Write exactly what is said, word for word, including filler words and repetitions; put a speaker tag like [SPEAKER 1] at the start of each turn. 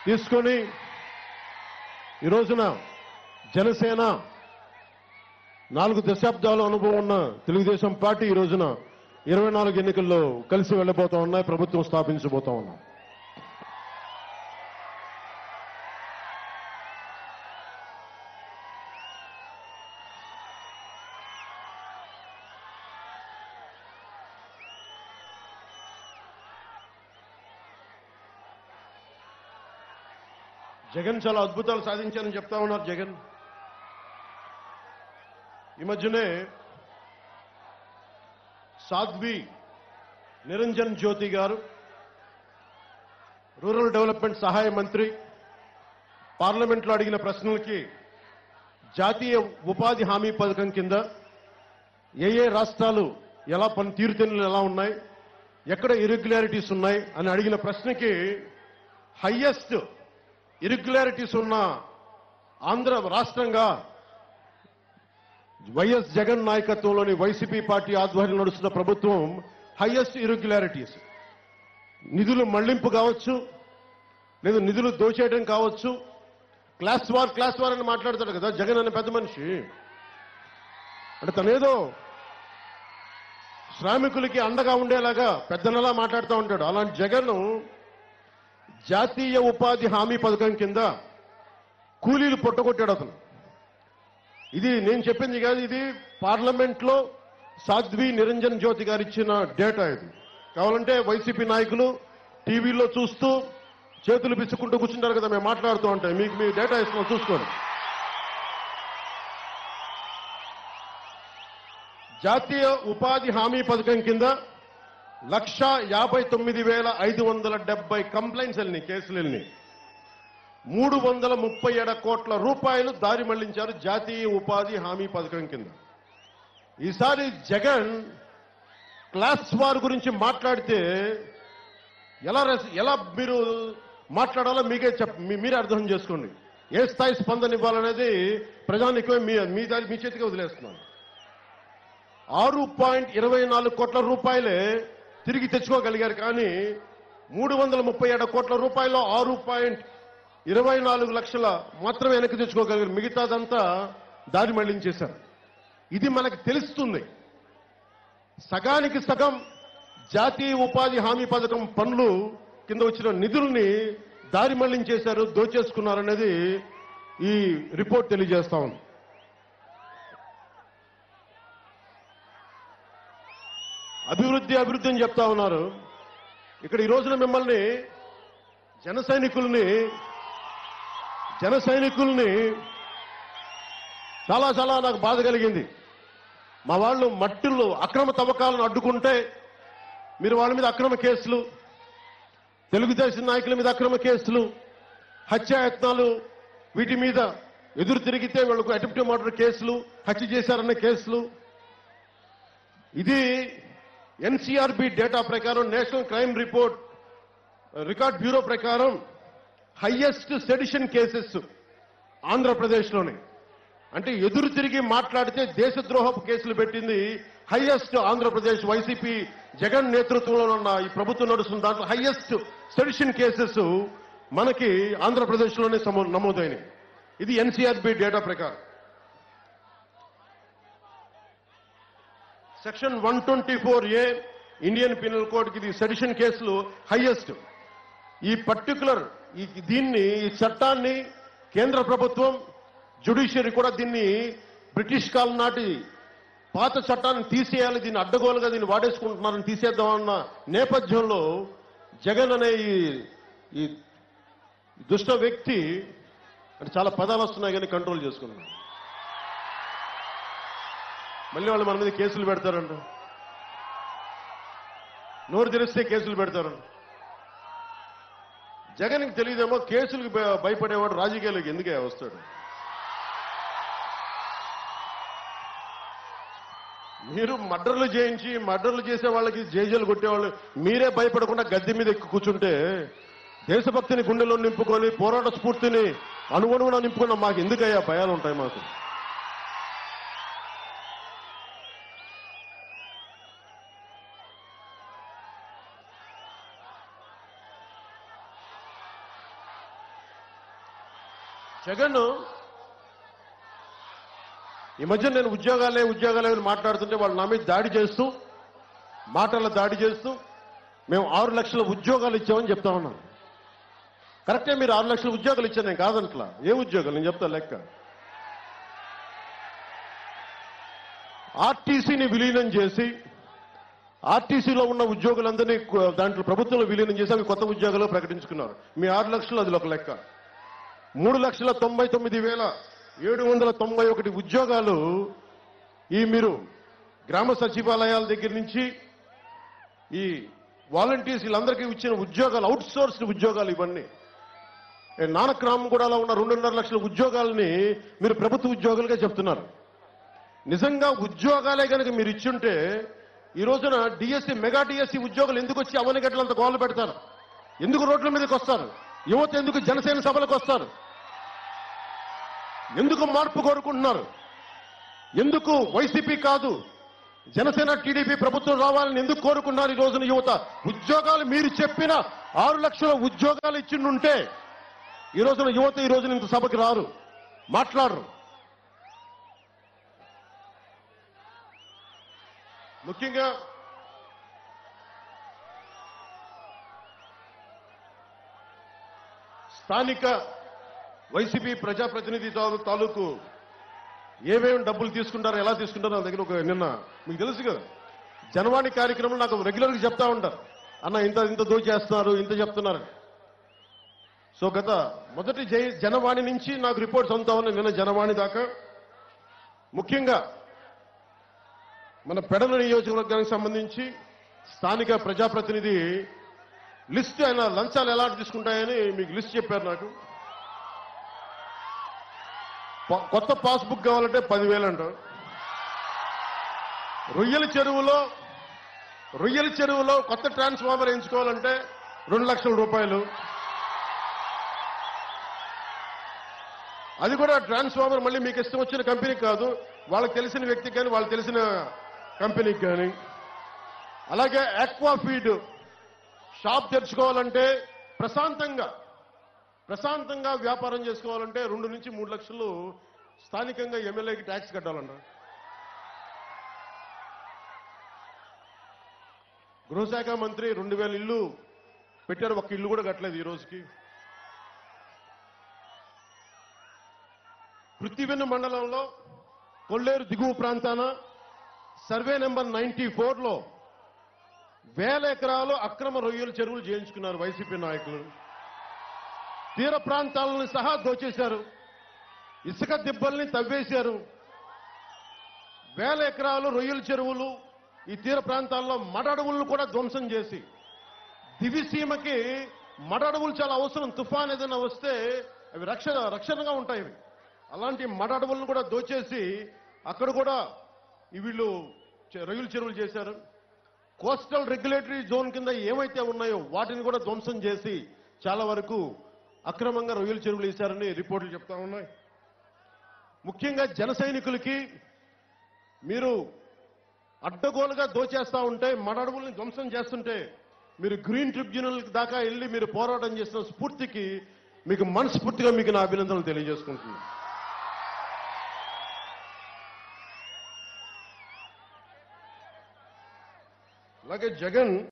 [SPEAKER 1] తీసుకొని ఈ రోజున జనసేన నాలుగు దశాబ్దాల అనుభవం ఉన్న తెలుగుదేశం పార్టీ ఈ రోజున ఇరవై నాలుగు ఎన్నికల్లో కలిసి వెళ్ళబోతా ఉన్నాయి, ప్రభుత్వం స్థాపించబోతా ఉన్నాం. జగన్ చాలా అద్భుతాలు సాధించారని చెప్తా ఉన్నారు. జగన్ ఈ మధ్యనే సాధ్వి నిరంజన్ జ్యోతి గారు రూరల్ డెవలప్మెంట్ సహాయ మంత్రి పార్లమెంట్లో అడిగిన ప్రశ్నలకి జాతీయ ఉపాధి హామీ పథకం కింద ఏ ఏ రాష్ట్రాలు ఎలా పని తీరుతెన్నులు ఎలా ఉన్నాయి, ఎక్కడ ఇర్రెగ్యులారిటీస్ ఉన్నాయి అని అడిగిన ప్రశ్నకి హైయెస్ట్ ఇర్రెగ్యులారిటీస్ ఉన్న ఆంధ్ర రాష్ట్రంగా వైఎస్ జగన్ నాయకత్వంలోని వైసీపీ పార్టీ ఆధ్వర్యంలో నడుస్తున్న ప్రభుత్వం హైయెస్ట్ ఇర్రెగ్యులారిటీస్, నిధులు మళ్లింపు కావచ్చు, లేదా నిధులు దోచేయడం కావచ్చు, క్లాస్ వార్ క్లాస్ వార్ అని మాట్లాడతాడు కదా జగన్ అనే పెద్ద మనిషి. అంటే తనేదో శ్రామికులకి అండగా ఉండేలాగా పెద్దనలా మాట్లాడుతూ ఉంటాడు. అలాంటి జగన్ జాతీయ ఉపాధి హామీ పథకం కింద కూలీలు పొట్టగొట్టాడు అతను. ఇది నేను చెప్పింది కాదు, ఇది పార్లమెంట్ లో సాధ్వి నిరంజన్ జ్యోతి గారు ఇచ్చిన డేటా. ఇది కావాలంటే వైసీపీ నాయకులు టీవీలో చూస్తూ చేతులు పిచ్చుకుంటూ కూర్చుంటారు కదా, మేము మాట్లాడుతూ ఉంటాయి, మీకు మీ డేటా ఇస్తున్నాం చూసుకోండి. జాతీయ ఉపాధి హామీ పథకం కింద లక్ష యాభై తొమ్మిది వేల ఐదు వందల డెబ్బై కంప్లైంట్స్ వెళ్ళినాయి, కేసులు వెళ్ళినాయి. మూడు వందల ముప్పై ఏడు కోట్ల రూపాయలు దారి మళ్లించారు జాతీయ ఉపాధి హామీ పథకం కింద. ఈసారి జగన్ క్లాస్ వార్ గురించి మాట్లాడితే ఎలా ఎలా మీరు మాట్లాడాలో మీకే చెప్ మీరే అర్థం చేసుకోండి. ఏ స్థాయి స్పందన ఇవ్వాలనేది ప్రజానికమే మీ మీ దారి మీ చేతికి వదిలేస్తున్నాను. ఆరు పాయింట్ ఇరవై నాలుగు కోట్ల రూపాయలే తిరిగి తెచ్చుకోగలిగారు, కానీ మూడు వందల ముప్పై ఏడు కోట్ల రూపాయలు ఆరు పాయింట్ ఇరవై నాలుగు లక్షల మాత్రమే వెనక్కి తెచ్చుకోగలిగారు, మిగతాదంతా దారి మళ్లించేశారు. ఇది మనకు తెలుస్తుంది. సగానికి సగం జాతీయ ఉపాధి హామీ పథకం పనులు కింద వచ్చిన నిధుల్ని దారి మళ్లించేశారు, దోచేసుకున్నారనేది ఈ రిపోర్ట్ తెలియజేస్తా ఉంది. అభివృద్ధి అభివృద్ధి అని చెప్తా ఉన్నారు. ఇక్కడ ఈ రోజున మిమ్మల్ని జన సైనికుల్ని జన సైనికుల్ని చాలా చాలా నాకు బాధ కలిగింది. మా వాళ్ళు మట్టిల్లో అక్రమ తవ్వకాలను అడ్డుకుంటే మీరు వాళ్ళ మీద అక్రమ కేసులు, తెలుగుదేశం నాయకుల మీద అక్రమ కేసులు, హత్యాయత్నాలు, వీటి మీద ఎదురు తిరిగితే వాళ్ళకు అటెంప్ట్ మర్డర్ కేసులు, హత్య చేశారన్న కేసులు. ఇది ఎన్సీఆర్బీ డేటా ప్రకారం, national crime report record bureau ప్రకారం హైయెస్ట్ సెడిషన్ కేసెస్ ఆంధ్రప్రదేశ్లోనే. అంటే ఎదురు తిరిగి మాట్లాడితే దేశద్రోహపు కేసులు పెట్టింది హైయెస్ట్ ఆంధ్రప్రదేశ్ వైసీపీ జగన్ నేతృత్వంలో ఉన్న ఈ ప్రభుత్వం నడుస్తున్న దాంట్లో హైయెస్ట్ సెడిషన్ కేసెస్ మనకి ఆంధ్రప్రదేశ్లోనే నమోదైనవి. ఇది ఎన్సీఆర్బీ డేటా ప్రకారం. Section one twenty four A Indian penal code కి ఇది సెడిషన్ కేసులు హైయెస్ట్. ఈ పర్టికులర్ ఈ దీన్ని ఈ చట్టాన్ని కేంద్ర ప్రభుత్వం, జ్యుడిషియరీ కూడా దీన్ని బ్రిటిష్ కాలం నాటి పాత చట్టాన్ని తీసేయాలి, దీన్ని అడ్డగోలుగా దీన్ని వాడేసుకుంటున్నారని తీసేద్దామన్న నేపథ్యంలో జగన్ అనే ఈ దుష్ట వ్యక్తి, అంటే చాలా పదాలు వస్తున్నాయి కానీ కంట్రోల్ చేసుకున్నాడు. మళ్ళీ వాళ్ళు మన మీద కేసులు పెడతారంట, నోరు తెరిస్తే కేసులు పెడతారంట. జగన్కి తెలియదేమో కేసులకు భయపడేవాడు రాజకీయాలకు ఎందుకే వస్తాడు. మీరు మర్డర్లు చేయించి మర్డర్లు చేసే వాళ్ళకి జైజీలు కొట్టేవాళ్ళు మీరే భయపడకుండా గద్దె మీద ఎక్కి కూర్చుంటే దేశభక్తిని గుండెలో నింపుకొని పోరాట స్ఫూర్తిని అనుగుణంగా నింపుకున్న మాకు ఎందుకయ్యా భయాలు ఉంటాయి మాకు. జగన్ ఈ మధ్య నేను ఉద్యోగాలే ఉద్యోగాలే అని మాట్లాడుతుంటే వాళ్ళు నా మీద దాడి చేస్తూ మాటల దాడి చేస్తూ మేము ఆరు లక్షల ఉద్యోగాలు ఇచ్చామని చెప్తా ఉన్నాను. కరెక్టే, మీరు ఆరు లక్షల ఉద్యోగాలు ఇచ్చాను, నేను కాదంట్లా. ఏ ఉద్యోగాలు నేను చెప్తా లెక్క. ఆర్టీసీని విలీనం చేసి ఆర్టీసీలో ఉన్న ఉద్యోగులందరినీ దాంట్లో ప్రభుత్వంలో విలీనం చేసి అవి కొత్త ఉద్యోగాలు ప్రకటించుకున్నారు. మీ ఆరు లక్షలు అది ఒక లెక్క. మూడు లక్షల తొంభై తొమ్మిది వేల ఏడు వందల తొంభై ఒకటి ఉద్యోగాలు ఈ మీరు గ్రామ సచివాలయాల దగ్గర నుంచి ఈ వాలంటీర్స్ వీళ్ళందరికీ ఇచ్చిన ఉద్యోగాలు, అవుట్ సోర్స్డ్ ఉద్యోగాలు ఇవన్నీ. నానక్రామగూడలో ఉన్న రెండున్నర లక్షల ఉద్యోగాలని మీరు ప్రభుత్వ ఉద్యోగాలుగా చెప్తున్నారు. నిజంగా ఉద్యోగాలే కనుక మీరు ఇచ్చుంటే ఈ రోజున డిఎస్సి మెగా డిఎస్సి ఉద్యోగులు ఎందుకు వచ్చి అవనిగట్లంత గోలు పెడతారు? ఎందుకు రోడ్ల మీదకి వస్తారు? యువత ఎందుకు జనసేన సభలకు వస్తారు? ఎందుకు మార్పు కోరుకుంటున్నారు? ఎందుకు వైసీపీ కాదు జనసేన టీడీపీ ప్రభుత్వం రావాలని ఎందుకు కోరుకున్నారు ఈ రోజున యువత? ఉద్యోగాలు మీరు చెప్పిన ఆరు లక్షల ఉద్యోగాలు ఇచ్చిండుంటే ఈ రోజున యువత ఈ రోజున ఇంత సభకి రారు, మాట్లాడరు. ముఖ్యంగా స్థానిక వైసీపీ ప్రజాప్రతినిధి తాలూకు ఏమేమి డబ్బులు తీసుకుంటారో, ఎలా తీసుకుంటారో నా దగ్గర ఒక నిన్న మీకు తెలుసు కదా, జనవాణి కార్యక్రమం నాకు రెగ్యులర్గా చెప్తా ఉంటారు, అన్న ఇంత ఇంత దోచేస్తున్నారు, ఇంత చెప్తున్నారు. సో గత మొదటి జై జనవాణి నుంచి నాకు రిపోర్ట్స్ అంతా ఉన్నాయి, నిన్న జనవాణి దాకా. ముఖ్యంగా మన పెడన నియోజకవర్గానికి సంబంధించి స్థానిక ప్రజాప్రతినిధి లిస్ట్ ఆయన లంచాలు ఎలా తీసుకుంటాయని మీకు లిస్ట్ చెప్పారు నాకు. కొత్త పాస్బుక్ కావాలంటే పదివేలు అంటారు. రొయ్యల చెరువులో రొయ్యల చెరువులో కొత్త ట్రాన్స్ఫార్మర్ ఎంచుకోవాలంటే రెండు లక్షల రూపాయలు. అది కూడా ట్రాన్స్ఫార్మర్ మళ్ళీ మీకు ఇష్టం వచ్చిన కంపెనీకి కాదు, వాళ్ళకి తెలిసిన వ్యక్తికి కానీ వాళ్ళకి తెలిసిన కంపెనీకి కానీ. అలాగే ఆక్వా ఫీడ్ షాప్ తెరుచుకోవాలంటే ప్రశాంతంగా ప్రశాంతంగా వ్యాపారం చేసుకోవాలంటే రెండు నుంచి మూడు లక్షలు స్థానికంగా ఎమ్మెల్యేకి ట్యాక్స్ కట్టాలంట. గృహశాఖ మంత్రి రెండు వేల ఇల్లు పెట్టారు, ఒక్క ఇల్లు కూడా కట్టలేదు ఈ రోజుకి. పృథ్వీవెన్ను మండలంలో కొల్లేరు దిగువ ప్రాంతాన సర్వే నెంబర్ నైన్టీ ఫోర్లో వేల ఎకరాలు అక్రమ రొయ్యల చెరువులు చేయించుకున్నారు వైసీపీ నాయకులు. తీర ప్రాంతాలను సహా దోచేశారు, ఇసుక దిబ్బల్ని తవ్వేశారు. వేల ఎకరాలు రొయ్యల చెరువులు ఈ తీర ప్రాంతాల్లో మడ అడవులను కూడా ధ్వంసం చేసి, దివిసీమకి మడ అడవులు చాలా అవసరం, తుఫాన్ ఏదైనా వస్తే అవి రక్షణ రక్షణగా ఉంటాయి. అలాంటి మడ అడవులను కూడా దోచేసి అక్కడ కూడా వీళ్ళు రొయ్యల చెరువులు చేశారు. కోస్టల్ రెగ్యులేటరీ జోన్ కింద ఏమైతే ఉన్నాయో వాటిని కూడా ధ్వంసం చేసి చాలా వరకు అక్రమంగా రొయ్యల చెరువులు వేశారని రిపోర్టులు చెప్తా ఉన్నాయి. ముఖ్యంగా జన సైనికులకి మీరు అడ్డగోలుగా దోచేస్తా ఉంటే, మడ అడవుల్ని ధ్వంసం చేస్తుంటే మీరు గ్రీన్ ట్రిబ్యునల్ దాకా వెళ్ళి మీరు పోరాటం చేసిన స్ఫూర్తికి మీకు మనస్ఫూర్తిగా మీకు నా అభినందనలు తెలియజేసుకుంటున్నాను. అలాగే జగన్